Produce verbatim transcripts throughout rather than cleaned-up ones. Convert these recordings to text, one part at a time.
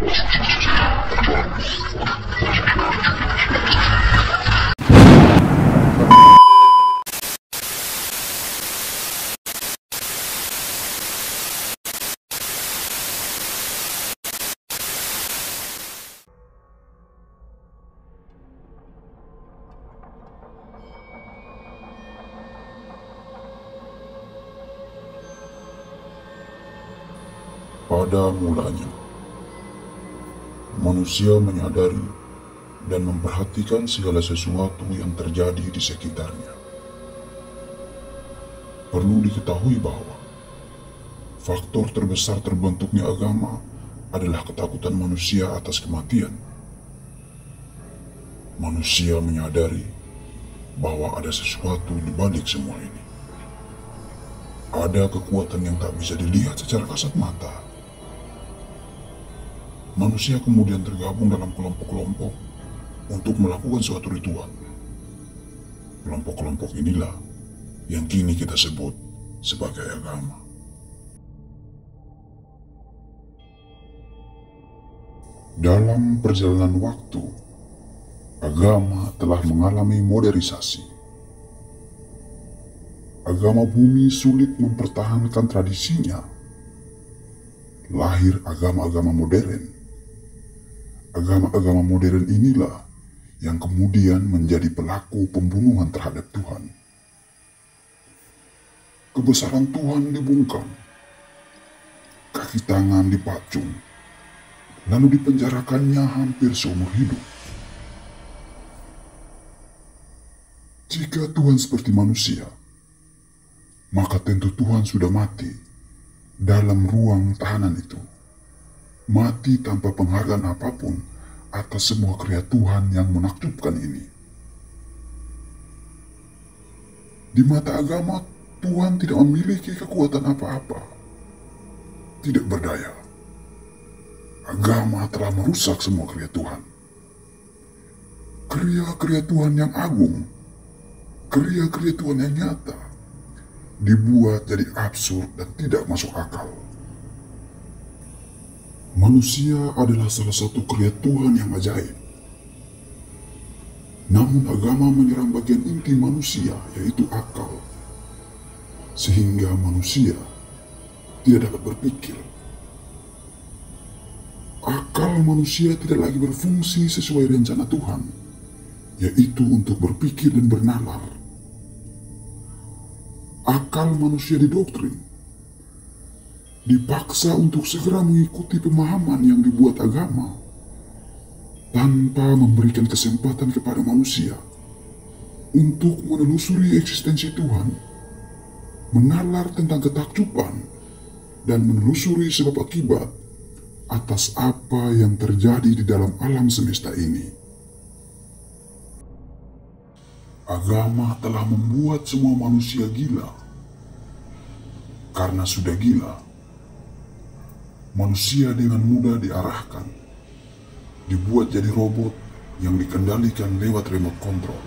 Pada mulanya, manusia menyadari dan memperhatikan segala sesuatu yang terjadi di sekitarnya. Perlu diketahui bahwa faktor terbesar terbentuknya agama adalah ketakutan manusia atas kematian. Manusia menyadari bahwa ada sesuatu di balik semua ini. Ada kekuatan yang tak bisa dilihat secara kasat mata. Manusia kemudian tergabung dalam kelompok-kelompok untuk melakukan suatu ritual. Kelompok-kelompok inilah yang kini kita sebut sebagai agama. Dalam perjalanan waktu, agama telah mengalami modernisasi. Agama bumi sulit mempertahankan tradisinya. Lahir agama-agama modern. Agama-agama modern inilah yang kemudian menjadi pelaku pembunuhan terhadap Tuhan. Kebesaran Tuhan dibungkam, kaki tangan dipacung, lalu dipenjarakannya hampir seumur hidup. Jika Tuhan seperti manusia, maka tentu Tuhan sudah mati dalam ruang tahanan itu. Mati tanpa penghargaan apapun atas semua karya Tuhan yang menakjubkan ini. Di mata agama, Tuhan tidak memiliki kekuatan apa-apa. Tidak berdaya. Agama telah merusak semua karya Tuhan. Karya-karya Tuhan yang agung, karya-karya Tuhan yang nyata, dibuat jadi absurd dan tidak masuk akal. Manusia adalah salah satu karya Tuhan yang ajaib. Namun agama menyerang bagian inti manusia, yaitu akal. Sehingga manusia tidak dapat berpikir. Akal manusia tidak lagi berfungsi sesuai rencana Tuhan, yaitu untuk berpikir dan bernalar. Akal manusia didoktrin, dipaksa untuk segera mengikuti pemahaman yang dibuat agama, tanpa memberikan kesempatan kepada manusia untuk menelusuri eksistensi Tuhan, menalar tentang ketakjuban, dan menelusuri sebab akibat atas apa yang terjadi di dalam alam semesta ini. Agama telah membuat semua manusia gila. Karena sudah gila, manusia dengan mudah diarahkan, dibuat jadi robot yang dikendalikan lewat remote control.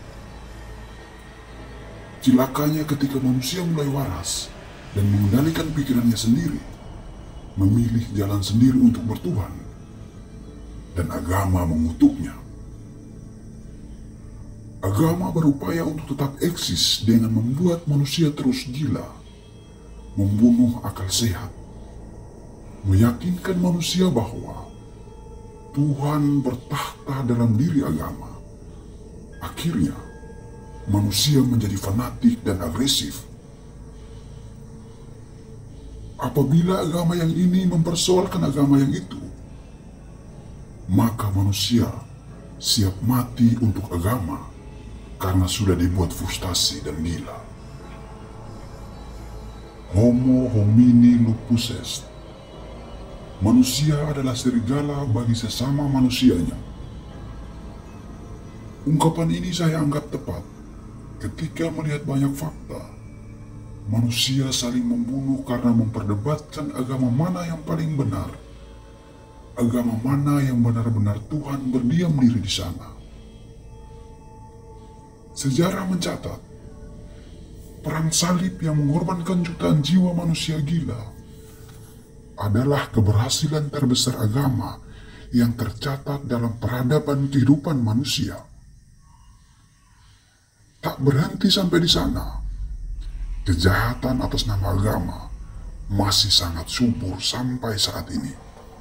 Cilakanya ketika manusia mulai waras dan mengendalikan pikirannya sendiri, memilih jalan sendiri untuk bertuhan, dan agama mengutuknya. Agama berupaya untuk tetap eksis dengan membuat manusia terus gila, membunuh akal sehat, meyakinkan manusia bahwa Tuhan bertahta dalam diri agama. Akhirnya, manusia menjadi fanatik dan agresif. Apabila agama yang ini mempersoalkan agama yang itu, maka manusia siap mati untuk agama karena sudah dibuat frustasi dan gila. Homo homini lupus est. Manusia adalah serigala bagi sesama manusianya. Ungkapan ini saya anggap tepat ketika melihat banyak fakta. Manusia saling membunuh karena memperdebatkan agama mana yang paling benar. Agama mana yang benar-benar Tuhan berdiam diri di sana. Sejarah mencatat, perang salib yang mengorbankan jutaan jiwa manusia gila adalah keberhasilan terbesar agama yang tercatat dalam peradaban kehidupan manusia. Tak berhenti sampai di sana, kejahatan atas nama agama masih sangat subur sampai saat ini.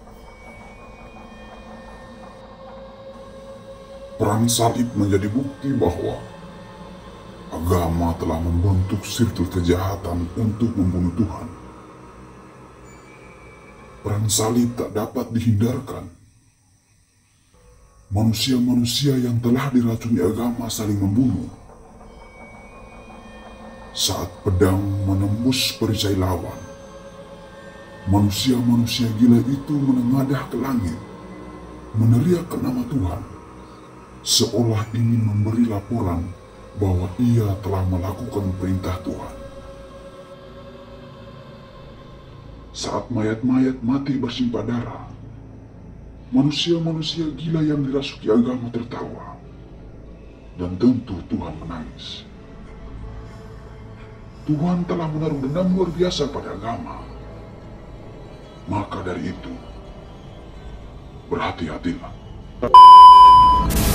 Perang salib menjadi bukti bahwa agama telah membentuk sirkel kejahatan untuk membunuh Tuhan. Perang salib tak dapat dihindarkan. Manusia-manusia yang telah diracuni agama saling membunuh. Saat pedang menembus perisai lawan, manusia-manusia gila itu menengadah ke langit, meneriakkan nama Tuhan, seolah ingin memberi laporan bahwa ia telah melakukan perintah Tuhan. Saat mayat-mayat mati bersimpah darah, manusia-manusia gila yang dirasuki agama tertawa, dan tentu Tuhan menangis. Tuhan telah menaruh dendam luar biasa pada agama. Maka dari itu, berhati-hatilah.